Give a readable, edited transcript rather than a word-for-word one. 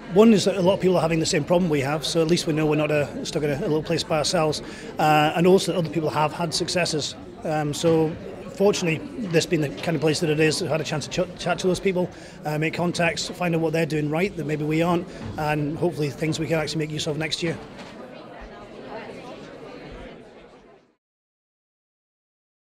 one is that a lot of people are having the same problem we have, so at least we know we're not stuck in a little place by ourselves, and also that other people have had successes. So fortunately, this being the kind of place that it is, I've had a chance to chat to those people, make contacts, find out what they're doing right that maybe we aren't, and hopefully things we can actually make use of next year.